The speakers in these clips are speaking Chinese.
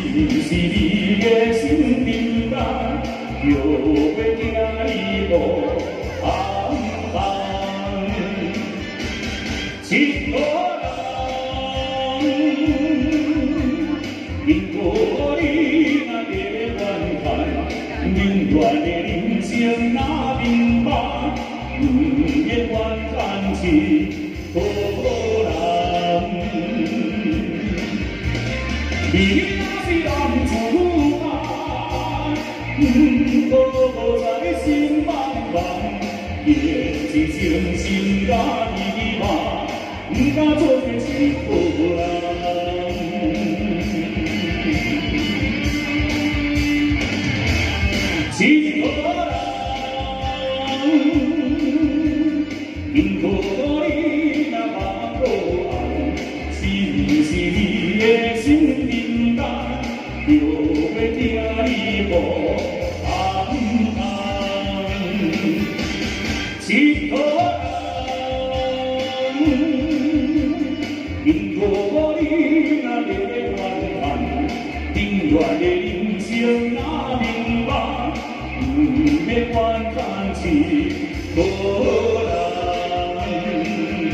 是你的心中肝，就要行一步安放。一个人，因果你若在怨叹，永远的人生若明白，不免怨叹是好人。你若是男子汉，好在心茫茫，也是诚心甲你骂，不敢做个一个人。一个人，因果你若目过红，是你的心中肝，就要行一步安放。一个人，因果你若在怨叹，永远的人生若明白，不免怨叹是好人。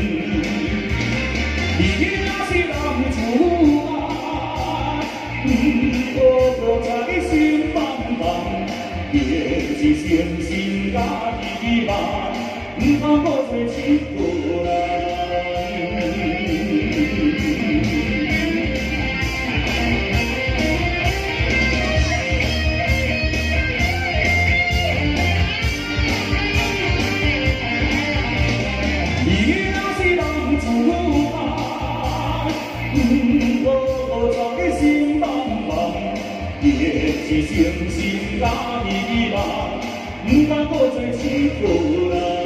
你若是男子汉，好在心茫茫，也是诚心甲你骂，不通搁做一个人。你若是男子汉，好在心茫茫，也是诚心甲你骂，不通搁做一个人。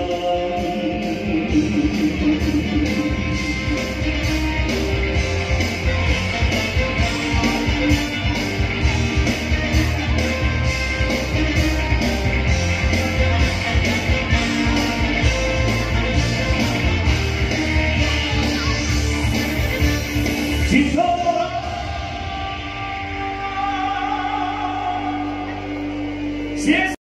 一个人，谢谢。